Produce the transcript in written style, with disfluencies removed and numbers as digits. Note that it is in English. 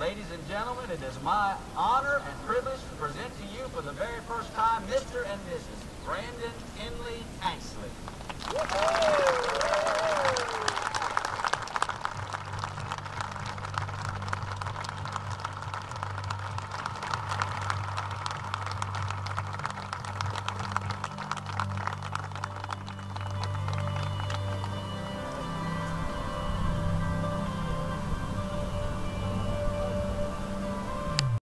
Ladies and gentlemen, it is my honor and privilege to present to you for the very first time Mr. and Mrs. Brandon Henley Tanksley.